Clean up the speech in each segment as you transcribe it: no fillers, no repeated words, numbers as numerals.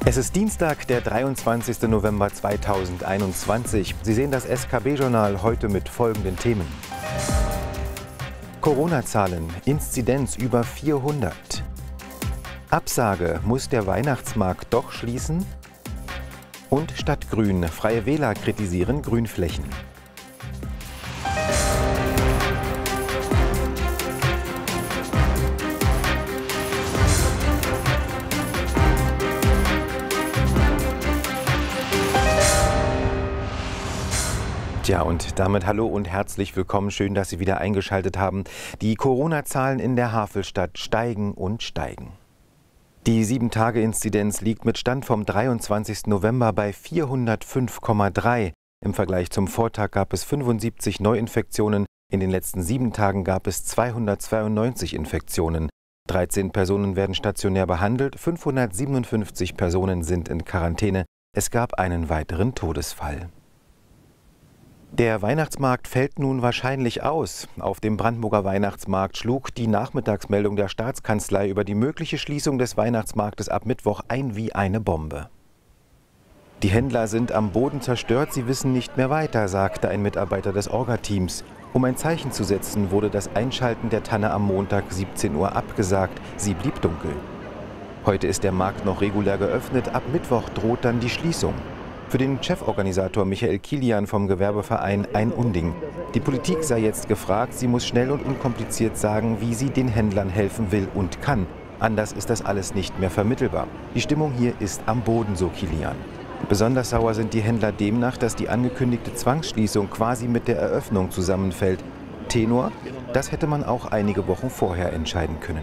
Es ist Dienstag, der 23. November 2021. Sie sehen das SKB-Journal heute mit folgenden Themen. Corona-Zahlen, Inzidenz über 400. Absage, muss der Weihnachtsmarkt doch schließen? Und Stadtgrün, Freie Wähler kritisieren Grünflächen. Ja, und damit hallo und herzlich willkommen. Schön, dass Sie wieder eingeschaltet haben. Die Corona-Zahlen in der Havelstadt steigen und steigen. Die 7-Tage-Inzidenz liegt mit Stand vom 23. November bei 405,3. Im Vergleich zum Vortag gab es 75 Neuinfektionen. In den letzten 7 Tagen gab es 292 Infektionen. 13 Personen werden stationär behandelt, 557 Personen sind in Quarantäne. Es gab einen weiteren Todesfall. Der Weihnachtsmarkt fällt nun wahrscheinlich aus. Auf dem Brandenburger Weihnachtsmarkt schlug die Nachmittagsmeldung der Staatskanzlei über die mögliche Schließung des Weihnachtsmarktes ab Mittwoch ein wie eine Bombe. Die Händler sind am Boden zerstört, sie wissen nicht mehr weiter, sagte ein Mitarbeiter des Orga-Teams. Um ein Zeichen zu setzen, wurde das Einschalten der Tanne am Montag 17 Uhr abgesagt. Sie blieb dunkel. Heute ist der Markt noch regulär geöffnet, ab Mittwoch droht dann die Schließung. Für den Cheforganisator Michael Kilian vom Gewerbeverein ein Unding. Die Politik sei jetzt gefragt, sie muss schnell und unkompliziert sagen, wie sie den Händlern helfen will und kann. Anders ist das alles nicht mehr vermittelbar. Die Stimmung hier ist am Boden, so Kilian. Besonders sauer sind die Händler demnach, dass die angekündigte Zwangsschließung quasi mit der Eröffnung zusammenfällt. Tenor, das hätte man auch einige Wochen vorher entscheiden können.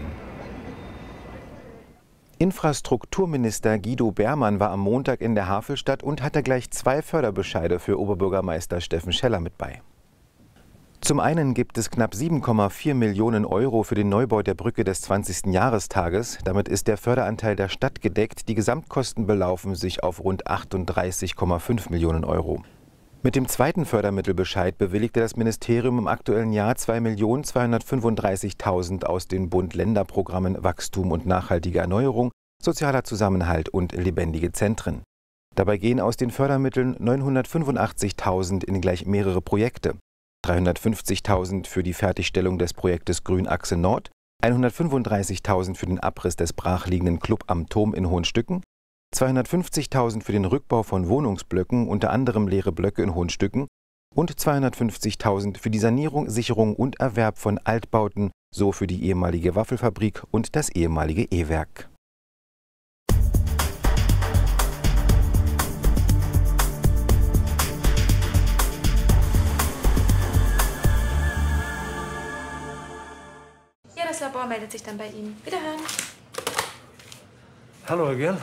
Infrastrukturminister Guido Beermann war am Montag in der Havelstadt und hatte gleich 2 Förderbescheide für Oberbürgermeister Steffen Scheller mit bei. Zum einen gibt es knapp 7,4 Millionen Euro für den Neubau der Brücke des 20. Jahrestages. Damit ist der Förderanteil der Stadt gedeckt. Die Gesamtkosten belaufen sich auf rund 38,5 Millionen Euro. Mit dem zweiten Fördermittelbescheid bewilligte das Ministerium im aktuellen Jahr 2.235.000 aus den Bund-Länder-Programmen Wachstum und nachhaltige Erneuerung, sozialer Zusammenhalt und lebendige Zentren. Dabei gehen aus den Fördermitteln 985.000 in gleich mehrere Projekte. 350.000 für die Fertigstellung des Projektes Grünachse Nord, 135.000 für den Abriss des brachliegenden Club am Turm in Hohenstücken, 250.000 für den Rückbau von Wohnungsblöcken, unter anderem leere Blöcke in Hohenstücken, und 250.000 für die Sanierung, Sicherung und Erwerb von Altbauten, so für die ehemalige Waffelfabrik und das ehemalige E-Werk. Ja, das Labor meldet sich dann bei Ihnen. Wiederhören. Hallo, Herr Gerl.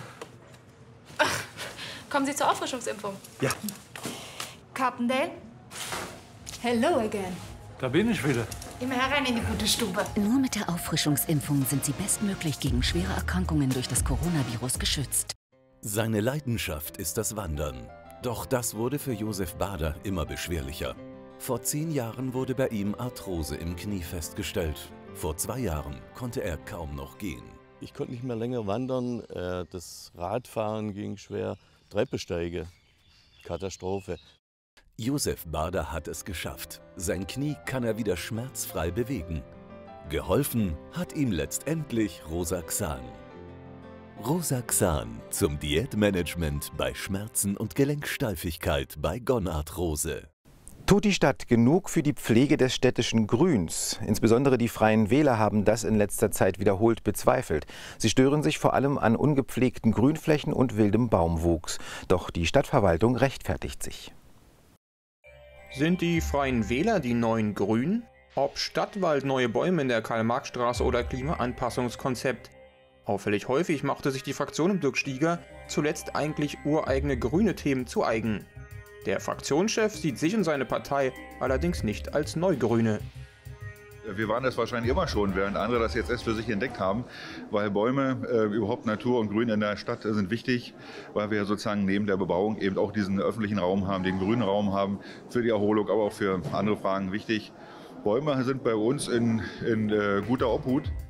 Kommen Sie zur Auffrischungsimpfung. Ja. Carpendale? Hello again. Da bin ich wieder. Immer herein in die gute Stube. Nur mit der Auffrischungsimpfung sind Sie bestmöglich gegen schwere Erkrankungen durch das Coronavirus geschützt. Seine Leidenschaft ist das Wandern. Doch das wurde für Josef Bader immer beschwerlicher. Vor 10 Jahren wurde bei ihm Arthrose im Knie festgestellt. Vor 2 Jahren konnte er kaum noch gehen. Ich konnte nicht mehr länger wandern, das Radfahren ging schwer, Treppesteige, Katastrophe. Josef Bader hat es geschafft. Sein Knie kann er wieder schmerzfrei bewegen. Geholfen hat ihm letztendlich Rosaxan. Rosaxan zum Diätmanagement bei Schmerzen und Gelenksteifigkeit bei Gonarthrose. Tut die Stadt genug für die Pflege des städtischen Grüns? Insbesondere die Freien Wähler haben das in letzter Zeit wiederholt bezweifelt. Sie stören sich vor allem an ungepflegten Grünflächen und wildem Baumwuchs. Doch die Stadtverwaltung rechtfertigt sich. Sind die Freien Wähler die neuen Grünen? Ob Stadtwald, neue Bäume in der Karl-Marx-Straße oder Klimaanpassungskonzept? Auffällig häufig machte sich die Fraktion um Dirk Stieger zuletzt eigentlich ureigene grüne Themen zu eigen. Der Fraktionschef sieht sich und seine Partei allerdings nicht als Neugrüne. Wir waren das wahrscheinlich immer schon, während andere das jetzt erst für sich entdeckt haben, weil Bäume, überhaupt Natur und Grün in der Stadt sind wichtig, weil wir sozusagen neben der Bebauung eben auch diesen öffentlichen Raum haben, den grünen Raum haben, für die Erholung, aber auch für andere Fragen wichtig. Bäume sind bei uns in guter Obhut.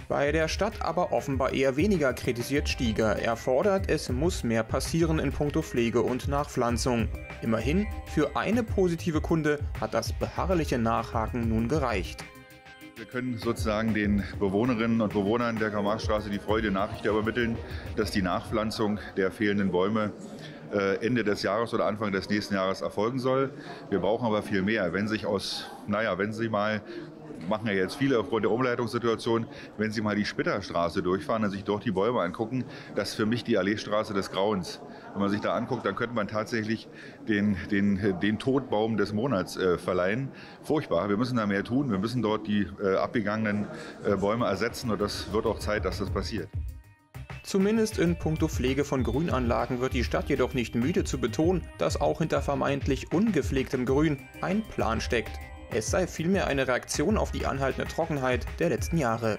Bei der Stadt aber offenbar eher weniger, kritisiert Stieger. Er fordert, es muss mehr passieren in puncto Pflege und Nachpflanzung. Immerhin, für eine positive Kunde hat das beharrliche Nachhaken nun gereicht. Wir können sozusagen den Bewohnerinnen und Bewohnern der Karl-Marx-Straße die freudige Nachricht übermitteln, dass die Nachpflanzung der fehlenden Bäume Ende des Jahres oder Anfang des nächsten Jahres erfolgen soll. Wir brauchen aber viel mehr. Wenn Sie mal, machen ja jetzt viele aufgrund der Umleitungssituation, wenn Sie mal die Spitterstraße durchfahren und sich dort die Bäume angucken, das ist für mich die Alleestraße des Grauens. Wenn man sich da anguckt, dann könnte man tatsächlich den Todbaum des Monats verleihen. Furchtbar, wir müssen da mehr tun, wir müssen dort die abgegangenen Bäume ersetzen und das wird auch Zeit, dass das passiert. Zumindest in puncto Pflege von Grünanlagen wird die Stadt jedoch nicht müde zu betonen, dass auch hinter vermeintlich ungepflegtem Grün ein Plan steckt. Es sei vielmehr eine Reaktion auf die anhaltende Trockenheit der letzten Jahre.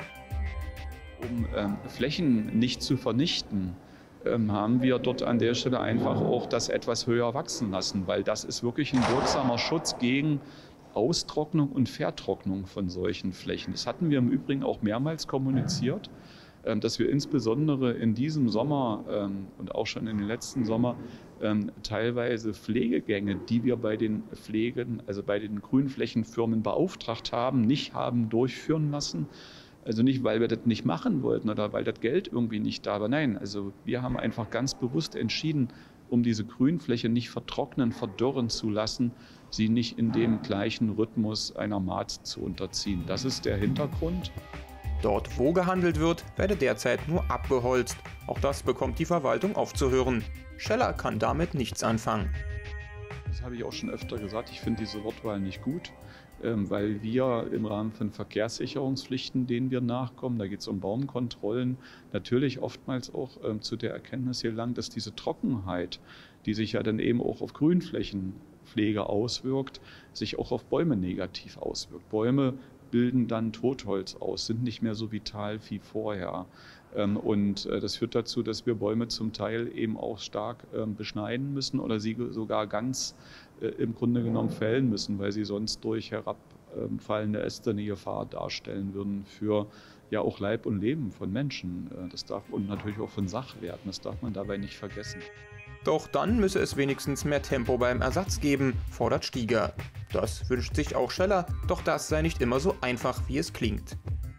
Um Flächen nicht zu vernichten, haben wir dort an der Stelle einfach auch das etwas höher wachsen lassen, weil das ist wirklich ein wirksamer Schutz gegen Austrocknung und Vertrocknung von solchen Flächen. Das hatten wir im Übrigen auch mehrmals kommuniziert, dass wir insbesondere in diesem Sommer und auch schon in den letzten Sommer teilweise Pflegegänge, die wir bei den bei den Grünflächenfirmen beauftragt haben, nicht haben durchführen lassen. Also nicht, weil wir das nicht machen wollten oder weil das Geld irgendwie nicht da war. Nein, also wir haben einfach ganz bewusst entschieden, um diese Grünfläche nicht vertrocknen, verdorren zu lassen, sie nicht in dem gleichen Rhythmus einer Maat zu unterziehen. Das ist der Hintergrund. Dort, wo gehandelt wird, werde derzeit nur abgeholzt. Auch das bekommt die Verwaltung aufzuhören. Scheller kann damit nichts anfangen. Das habe ich auch schon öfter gesagt, ich finde diese Wortwahl nicht gut, weil wir im Rahmen von Verkehrssicherungspflichten, denen wir nachkommen, da geht es um Baumkontrollen, natürlich oftmals auch zu der Erkenntnis gelangt, dass diese Trockenheit, die sich ja dann eben auch auf Grünflächenpflege auswirkt, sich auch auf Bäume negativ auswirkt. Bäume bilden dann Totholz aus, sind nicht mehr so vital wie vorher. Und das führt dazu, dass wir Bäume zum Teil eben auch stark beschneiden müssen oder sie sogar ganz im Grunde genommen fällen müssen, weil sie sonst durch herabfallende Äste eine Gefahr darstellen würden für ja auch Leib und Leben von Menschen. Und natürlich auch von Sachwerten, das darf man dabei nicht vergessen. Doch dann müsse es wenigstens mehr Tempo beim Ersatz geben, fordert Stieger. Das wünscht sich auch Scheller, doch das sei nicht immer so einfach, wie es klingt.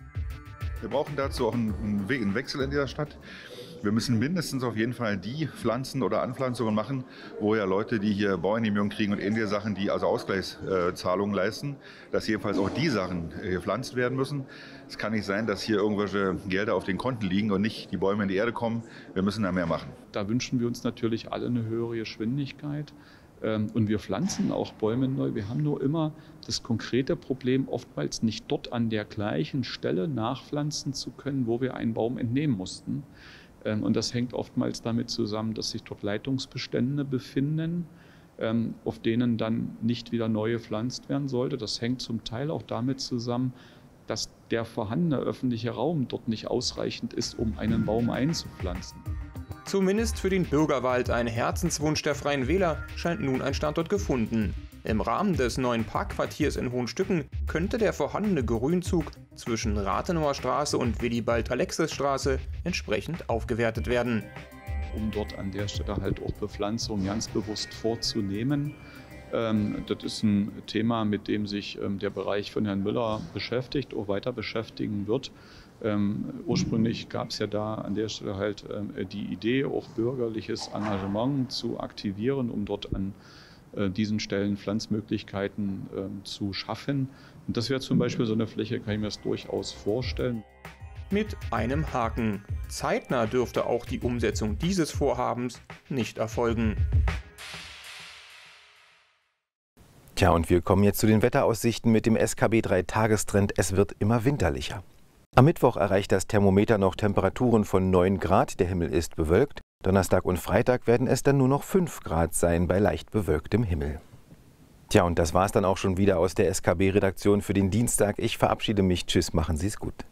Wir brauchen dazu auch einen Wechsel in dieser Stadt. Wir müssen mindestens auf jeden Fall die Pflanzen oder Anpflanzungen machen, wo ja Leute, die hier Baugenehmigung kriegen und ähnliche Sachen, die also Ausgleichszahlungen leisten, dass jedenfalls auch die Sachen gepflanzt werden müssen. Es kann nicht sein, dass hier irgendwelche Gelder auf den Konten liegen und nicht die Bäume in die Erde kommen. Wir müssen da mehr machen. Da wünschen wir uns natürlich alle eine höhere Geschwindigkeit. Und wir pflanzen auch Bäume neu. Wir haben nur immer das konkrete Problem, oftmals nicht dort an der gleichen Stelle nachpflanzen zu können, wo wir einen Baum entnehmen mussten. Und das hängt oftmals damit zusammen, dass sich dort Leitungsbestände befinden, auf denen dann nicht wieder neu gepflanzt werden sollte. Das hängt zum Teil auch damit zusammen, dass der vorhandene öffentliche Raum dort nicht ausreichend ist, um einen Baum einzupflanzen. Zumindest für den Bürgerwald, ein Herzenswunsch der Freien Wähler, scheint nun ein Standort gefunden. Im Rahmen des neuen Parkquartiers in Hohenstücken könnte der vorhandene Grünzug zwischen Rathenauer Straße und Willibald-Alexis-Straße entsprechend aufgewertet werden. Um dort an der Stelle halt auch Bepflanzung ganz bewusst vorzunehmen. Das ist ein Thema, mit dem sich der Bereich von Herrn Müller beschäftigt, auch weiter beschäftigen wird. Ursprünglich gab es ja da an der Stelle halt die Idee, auch bürgerliches Engagement zu aktivieren, um dort an diesen Stellen Pflanzmöglichkeiten zu schaffen. Und das wäre zum Beispiel so eine Fläche, kann ich mir das durchaus vorstellen. Mit einem Haken. Zeitnah dürfte auch die Umsetzung dieses Vorhabens nicht erfolgen. Tja, und wir kommen jetzt zu den Wetteraussichten mit dem SKB 3-Tagestrend. Es wird immer winterlicher. Am Mittwoch erreicht das Thermometer noch Temperaturen von 9 Grad. Der Himmel ist bewölkt. Donnerstag und Freitag werden es dann nur noch 5 Grad sein bei leicht bewölktem Himmel. Tja, und das war's dann auch schon wieder aus der SKB-Redaktion für den Dienstag. Ich verabschiede mich. Tschüss, machen Sie es gut.